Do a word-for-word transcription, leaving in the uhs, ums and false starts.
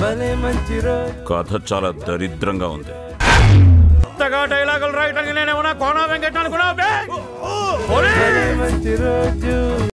కథ చాలా దరిద్రంగా ఉంది. కొత్తగా డైలాగులు రాయటానికి నేనేమన్నా కోనా వెంకట అనుకున్నావు?